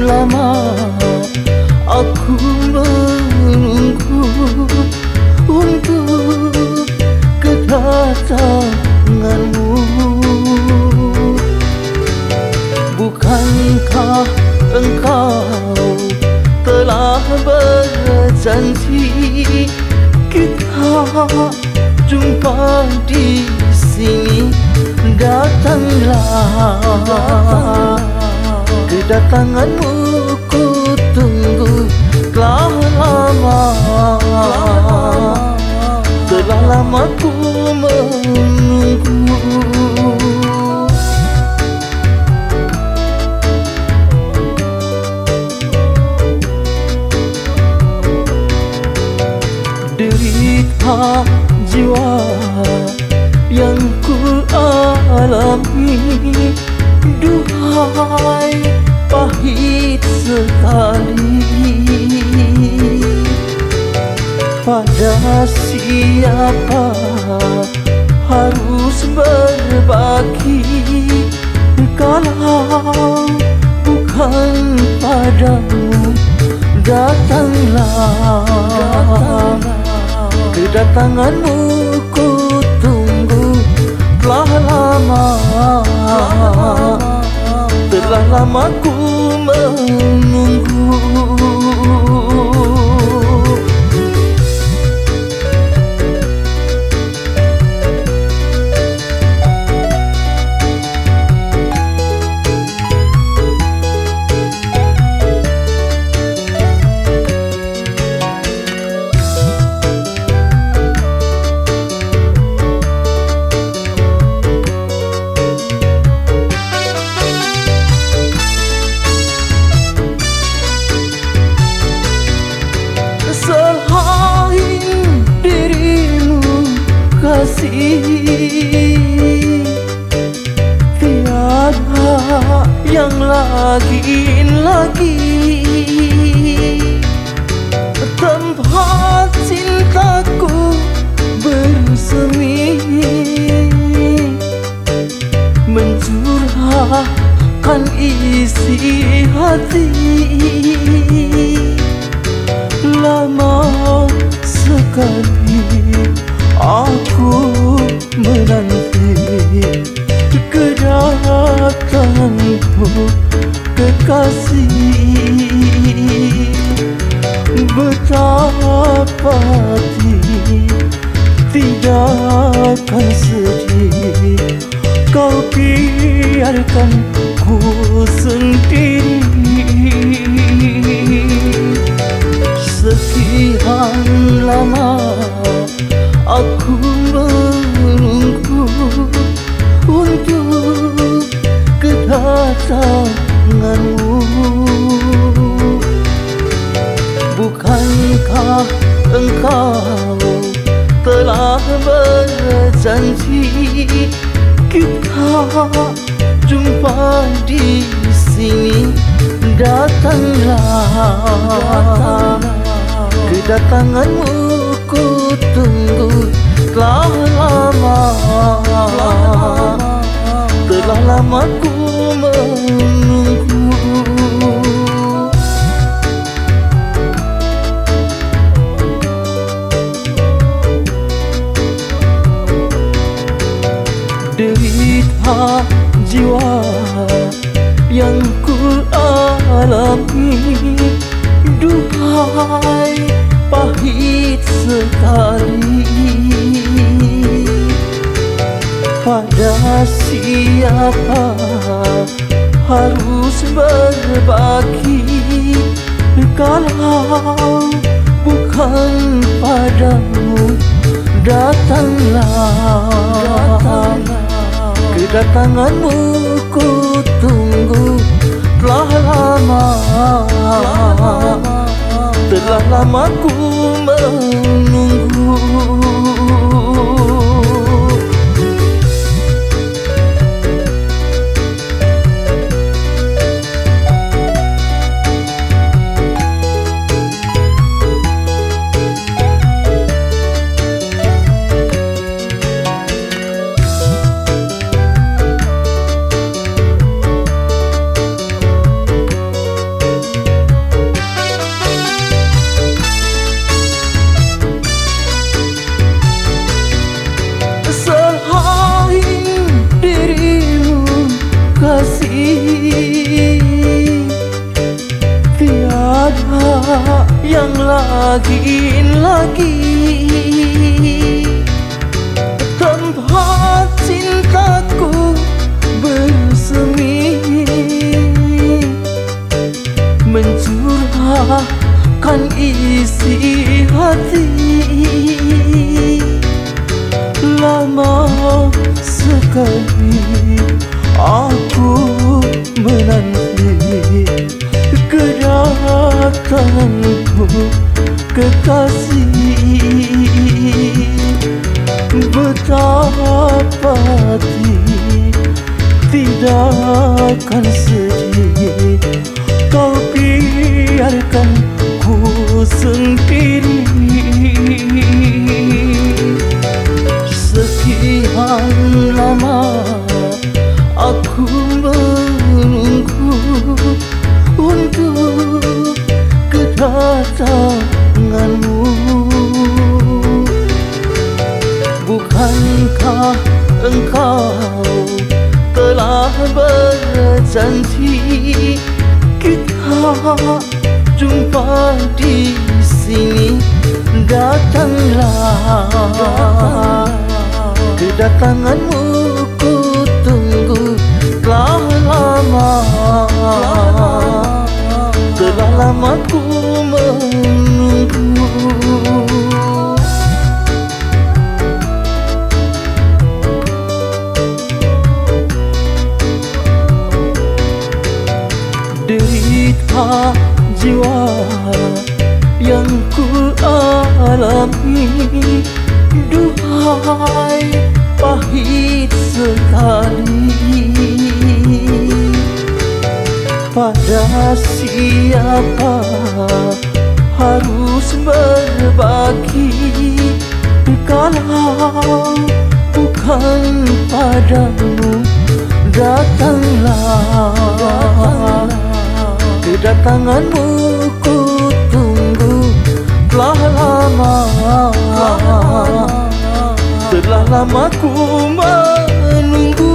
lama aku menunggu untuk kedatanganmu. Bukankah engkau telah berjanji kita jumpa di sini? Datanglah, kedatanganmu ku tunggu telah lama, telah lama ku menunggu. Derita jiwa yang ku alami, duhai pahit sekali. Pada siapa harus berbagi kalau bukan padamu? Datanglah, kedatanganmu ku tunggu telah lama, telah lama ku menunggu. Tiada yang lagi tempat cintaku bersemi, mencurahkan isi hati. Lama sekali aku menanti kedatanganmu, kekasih. Betapa tidak akan sedih kau biarkan ku sendiri. Sekian lama aku menunggu untuk kedatanganmu. Bukankah engkau telah berjanji kita jumpa di sini? Datanglah, kedatanganmu ku tunggu telah lama, telah lama ku menunggu. Derita jiwa yang ku alami, duhai pahit sekali. Pada siapa harus berbagi kalau bukan padamu? Datanglah, kedatanganmu ku tunggu telah lama, telah lama ku menunggu. lagi tempat cintaku bersemi, mencurahkan isi hati. Lama sekali aku menanti kedatanganmu kekasih. Betapa tidak akan sedih kau biarkan ku sendiri. Sekian lama aku menunggu untuk kedatanganmu. Bukankah engkau telah berjanji kita jumpa di sini? Datanglah, kedatanganmu ku tunggu telah lama. Telah lama ku menunggu. Derita jiwa yang ku alami, duhai pahit sekali. Pada siapa harus berbagi kalau bukan padamu? Datanglah, kedatanganmu ku tunggu telah lama. Telah lama ku menunggu.